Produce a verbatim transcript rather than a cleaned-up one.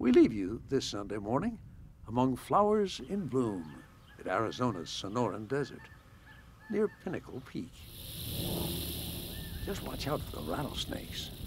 We leave you this Sunday morning among flowers in bloom at Arizona's Sonoran Desert, near Pinnacle Peak. Just watch out for the rattlesnakes.